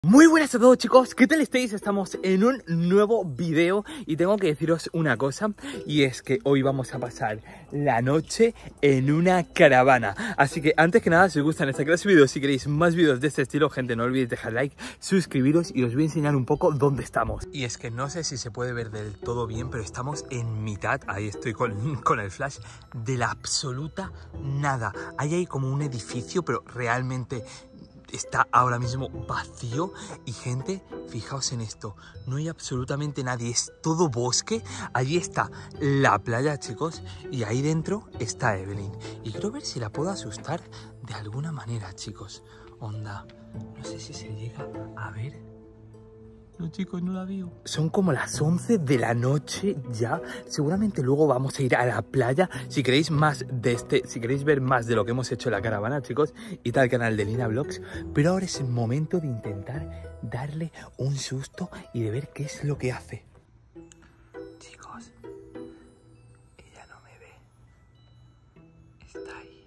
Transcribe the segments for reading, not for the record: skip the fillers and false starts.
Muy buenas a todos, chicos, ¿qué tal estáis? Estamos en un nuevo video y tengo que deciros una cosa, y es que hoy vamos a pasar la noche en una caravana. Así que antes que nada, si os gustan esta clase de vídeos, si queréis más vídeos de este estilo, gente, no olvidéis dejar like, suscribiros y os voy a enseñar un poco dónde estamos. Y es que no sé si se puede ver del todo bien, pero estamos en mitad, ahí estoy con el flash, de la absoluta nada. Ahí hay como un edificio, pero realmente está ahora mismo vacío. Y gente, fijaos en esto, no hay absolutamente nadie, es todo bosque. Allí está la playa, chicos, y ahí dentro está Evelyn. Y quiero ver si la puedo asustar de alguna manera, chicos. Onda, no sé si se llega a ver. No, chicos, no la veo. Son como las 11 de la noche ya. Seguramente luego vamos a ir a la playa. Si queréis más de si queréis ver más de lo que hemos hecho en la caravana, chicos, id al canal de Lina Vlogs. Pero ahora es el momento de intentar darle un susto y de ver qué es lo que hace. Chicos, ella no me ve. Está ahí.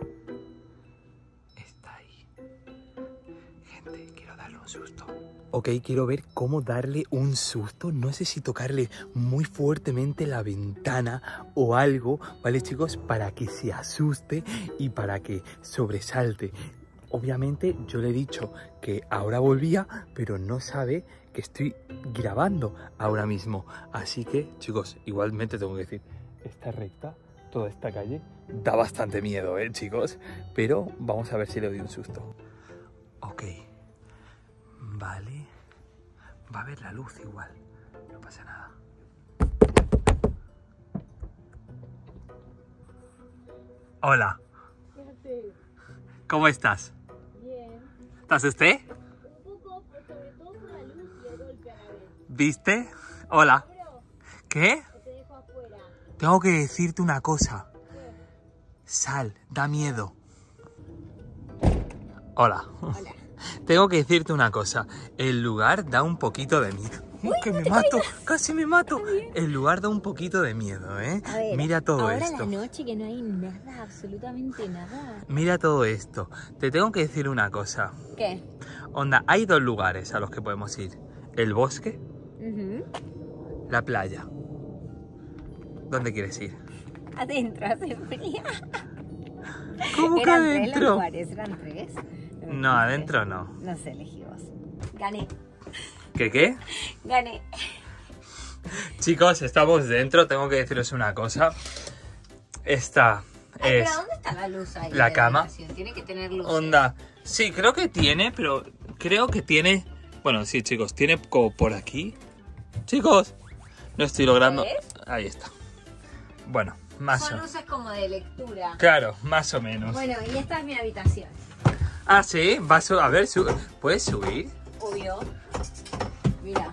Está ahí. Gente, quiero darle un susto. Ok, quiero ver cómo darle un susto. No sé si tocarle muy fuertemente la ventana o algo, ¿vale, chicos? Para que se asuste y para que sobresalte. Obviamente yo le he dicho que ahora volvía, pero no sabe que estoy grabando ahora mismo. Así que, chicos, igualmente tengo que decir, esta recta, toda esta calle, da bastante miedo, chicos? Pero vamos a ver si le doy un susto. Ok. Vale, va a ver la luz igual, no pasa nada. Hola. ¿Cómo estás? Bien. ¿Te asusté? Un poco, pero sobre todo por la luz y el golpe a la vez. ¿Viste? Hola. Pero, ¿Qué? o te dejo afuera. Tengo que decirte una cosa. ¿Qué? Sal, da miedo. Hola. Hola. Tengo que decirte una cosa. El lugar da un poquito de miedo. ¡Que me mato! ¡Casi me mato! El lugar da un poquito de miedo, ¿eh? A ver, mira todo ahora esto. la noche que no hay nada, absolutamente nada. Mira todo esto. Te tengo que decir una cosa. ¿Qué? Onda, hay dos lugares a los que podemos ir. El bosque, la playa. ¿Dónde quieres ir? Adentro, hace frío. ¿Cómo que Eran adentro? 3 los lugares, eran 3. No, adentro no. No sé, elegí vos. Gané. ¿Qué? Gané. Chicos, estamos dentro. Tengo que deciros una cosa. Esta Ay, es pero ¿dónde está la luz ahí? la de cama. habitación? Tiene que tener luz. Onda. Sí, creo que tiene, pero creo que tiene... Bueno, sí, chicos, tiene como por aquí. Chicos, no estoy logrando... ¿Ves? Ahí está. Bueno, más o Son menos. luces como de lectura. Claro, más o menos. Bueno, y esta es mi habitación. Ah, sí, a ver, ¿puedes subir? Obvio. Mira.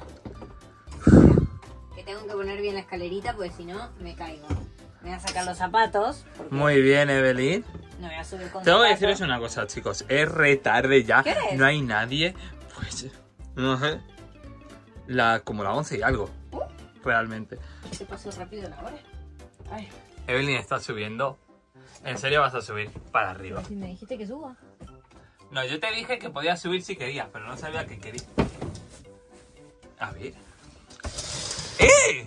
Que tengo que poner bien la escalerita porque si no me caigo. Me voy a sacar los zapatos. Porque Muy bien, Evelyn. no voy a subir con Tengo que zapatos. deciros una cosa, chicos. Es re tarde ya. ¿Qué hora es? No hay nadie. Pues, no sé. Como la 11 y algo. Realmente. Se pasó rápido la hora. Ay, Evelyn está subiendo. ¿En serio vas a subir para arriba? si me dijiste que suba. No, yo te dije que podías subir si querías, pero no sabía que querías. A ver. ¡Eh!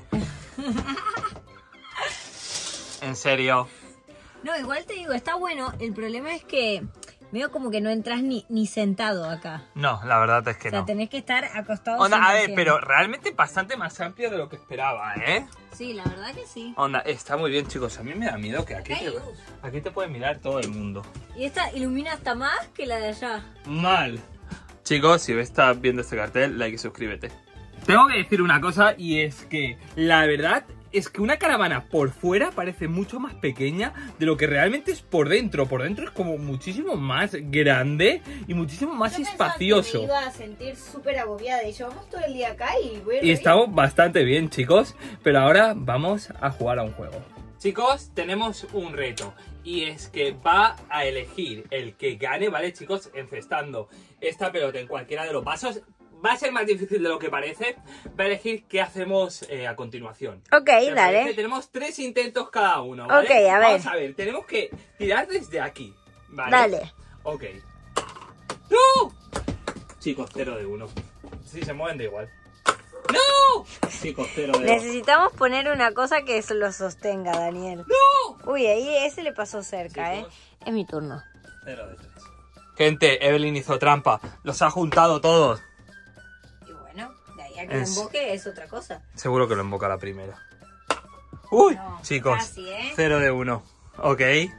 En serio. No, igual te digo, está bueno. El problema es que veo como que no entras ni sentado acá. No, la verdad es que O sea, no. tenés que estar acostado. Onda, a ver, 100%. pero realmente bastante más amplio de lo que esperaba, ¿eh? Sí, la verdad que sí. Onda, está muy bien, chicos. A mí me da miedo que Acá hay luz. aquí te puede mirar todo el mundo. Y esta ilumina hasta más que la de allá. Mal. Chicos, si estás viendo este cartel, like y suscríbete. Tengo que decir una cosa, y es que la verdad es que una caravana por fuera parece mucho más pequeña de lo que realmente es por dentro. Por dentro es como muchísimo más grande y muchísimo más espacioso. Me iba a sentir súper agobiada y llevamos todo el día acá y voy a Y estamos bastante bien, chicos. Pero ahora vamos a jugar a un juego. Chicos, tenemos un reto. Y es que va a elegir el que gane, ¿vale, chicos? Encestando esta pelota en cualquiera de los vasos. Va a ser más difícil de lo que parece. Va a elegir qué hacemos a continuación. Ok, ¿Te dale. parece? Tenemos 3 intentos cada uno, ¿vale? Ok, a ver. Vamos a ver, tenemos que tirar desde aquí, ¿vale? Dale. Ok. ¡No! Chicos, 0 de 1. Si se mueven da igual. ¡No! Chicos, 0 de 2. Necesitamos poner una cosa que eso lo sostenga, Daniel. ¡No! Uy, ahí ese le pasó cerca, Chicos. Es mi turno. 0 de 3. Gente, Evelyn hizo trampa. Los ha juntado todos. Y bueno, de ahí a que lo emboque es otra cosa. Seguro que lo emboca la primera. Uy, No, chicos. casi, 0 de 1. Ok.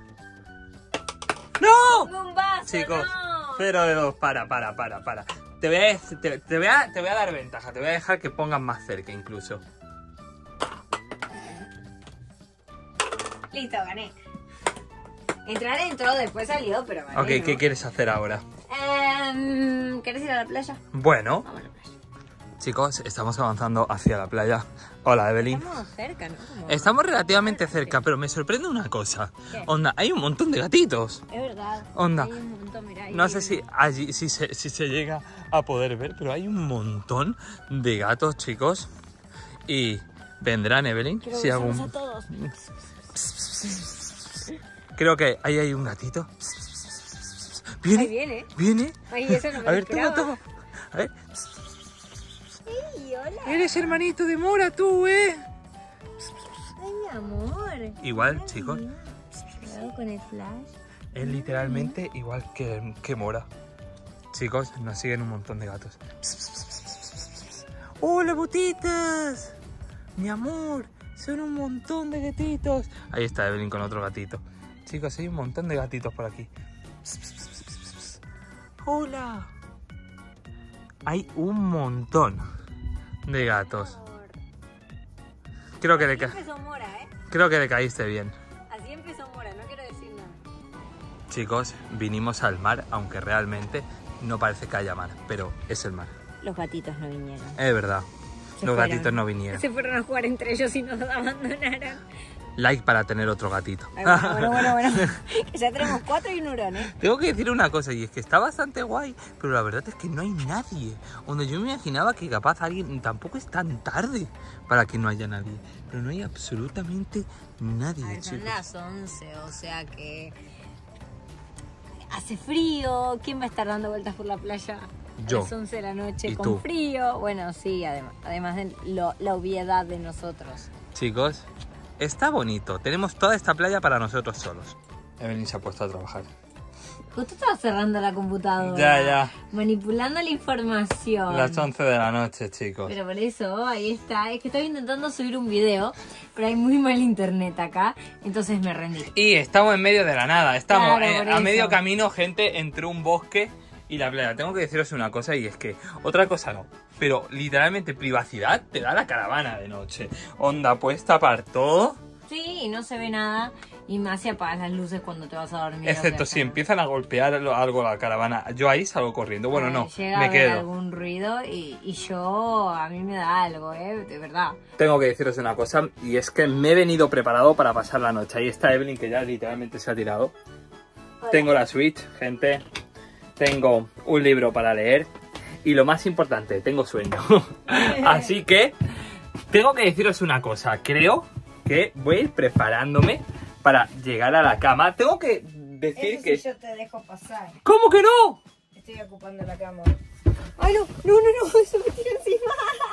¡No! Un vaso, Chicos, no. 0 de 2. Para. Te voy a dar ventaja. Te voy a dejar que pongas más cerca incluso. Listo, gané. Entré adentro, después salió, pero gané. Ok, ¿no? ¿qué quieres hacer ahora? ¿Querés ir a la playa? Bueno, Vamos a la playa. chicos, estamos avanzando hacia la playa. Hola, Evelyn. Estamos cerca, ¿no? Como... Estamos relativamente cerca, pero me sorprende una cosa. ¿Qué? Onda, hay un montón de gatitos. Es verdad. Onda. Hay un montón, mirá, ahí No sé hay si allí si se llega a poder ver, pero hay un montón de gatos, chicos. Y vendrán, Evelyn. Quiero Si besarlos algún... a todos. Creo que ahí hay un gatito. ¿Viene? Ahí viene. ¿Viene? Ay, eso no me A lo ver, toma, esperaba. toma. A ver. Ay, hola. Eres hermanito de Mora, tú, Ay, mi amor. Igual, Mira, chicos. mira. Cuidado con el flash. Es literalmente igual que Mora. Chicos, nos siguen un montón de gatos. ¡Hola, botitas! Mi amor, son un montón de gatitos. Ahí está Evelyn con otro gatito. Chicos, hay un montón de gatitos por aquí. ¡Hola! Hay un montón de gatos. Creo que Así empezó Mora, creo que le caíste bien. Así empezó Mora, no quiero decir nada. Chicos, vinimos al mar, aunque realmente no parece que haya mar, pero es el mar. Los gatitos no vinieron. Es verdad, Se los fueron. gatitos no vinieron. Se fueron a jugar entre ellos y nos abandonaron. Like para tener otro gatito. Ay, bueno. Que ya tenemos 4 y un hurón, Tengo que decir una cosa, y es que está bastante guay, pero la verdad es que no hay nadie. Donde yo me imaginaba que capaz alguien, tampoco es tan tarde para que no haya nadie. Pero no hay absolutamente nadie, Son chicos. las 11, o sea que hace frío. ¿Quién va a estar dando vueltas por la playa Yo. a las 11 de la noche ¿Y con tú? frío? Bueno, sí, además de la obviedad de nosotros. Chicos, está bonito. Tenemos toda esta playa para nosotros solos. Evelyn se ha puesto a trabajar. Justo estaba cerrando la computadora. Ya. Manipulando la información. Las 11 de la noche, chicos. Pero por eso, ahí está. Es que estoy intentando subir un video, pero hay muy mal internet acá, entonces me rendí. Y estamos en medio de la nada. Estamos Claro, por a eso. medio camino, gente, entre un bosque y la playa. Tengo que deciros una cosa, y es que otra cosa no, pero literalmente privacidad te da la caravana de noche. Onda, puedes tapar todo, Sí, y no se ve nada, y más si apagas las luces cuando te vas a dormir. excepto o sea, si empiezan a golpear algo la caravana. Yo ahí salgo corriendo. Bueno, no, llega me a haber quedo. algún ruido y yo, a mí me da algo, de verdad. Tengo que deciros una cosa, y es que me he venido preparado para pasar la noche. Ahí está Evelyn, que ya literalmente se ha tirado. Hola. Tengo la Switch, gente. Tengo un libro para leer. Y lo más importante, tengo sueño. Así que tengo que deciros una cosa. Creo que voy a ir preparándome para llegar a la cama. Tengo que decir que... yo te dejo pasar. ¿Cómo que no? Estoy ocupando la cama. Ay, no, eso me tira encima.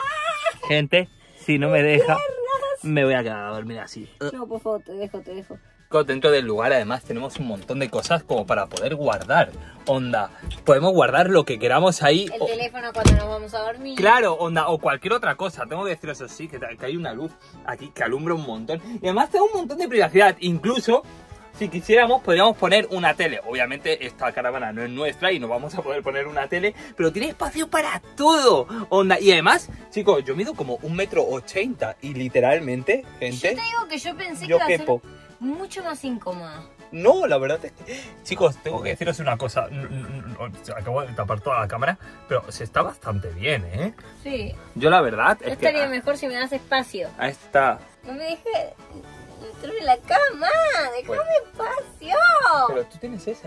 Gente, si no me deja, me voy a quedar a dormir así. No, por favor, te dejo. Dentro del lugar además tenemos un montón de cosas como para poder guardar. Onda, podemos guardar lo que queramos ahí. El teléfono cuando nos vamos a dormir. Claro, onda, o cualquier otra cosa. Tengo que deciros eso sí, que hay una luz aquí que alumbra un montón. Y además tengo un montón de privacidad. Incluso, si quisiéramos, podríamos poner una tele. Obviamente esta caravana no es nuestra y no vamos a poder poner una tele, pero tiene espacio para todo. Onda, y además, chicos, yo mido como 1,80 m y literalmente, gente, Yo te digo que yo pensé que yo iba a ser quepo. mucho más incómoda. No, la verdad es que... Chicos, tengo que deciros una cosa. Acabo de tapar toda la cámara, pero se está bastante bien, ¿eh? Sí. Yo la verdad Yo es que... estaría mejor si me das espacio. Ahí está. No me dejes meterme en la cama. Déjame Bueno. espacio. Pero tú tienes esa.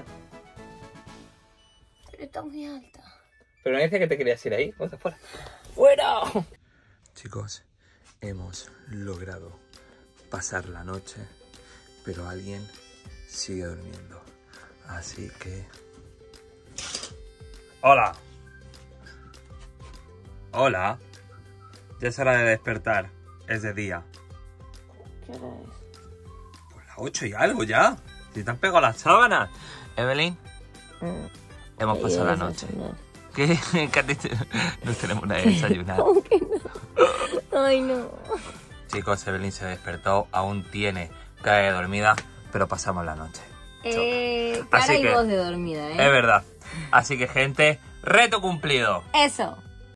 Pero está muy alta. Pero no dice que te querías ir ahí. Vamos afuera. ¡Fuera! Chicos, hemos logrado pasar la noche, pero alguien sigue durmiendo. Así que... ¡Hola! Hola. Ya es hora de despertar. Es de día. ¿Qué hora es? Pues las 8 y algo ya. Si te han pegado las sábanas. Evelyn, hemos pasado la noche. ¿Qué? No tenemos nada de desayunar. ¿Cómo que no? Ay, no. Chicos, Evelyn se despertó. Aún tiene cara de dormida, pero pasamos la noche. Cara Así y que, voz de dormida, es verdad. Así que, gente, reto cumplido. Eso.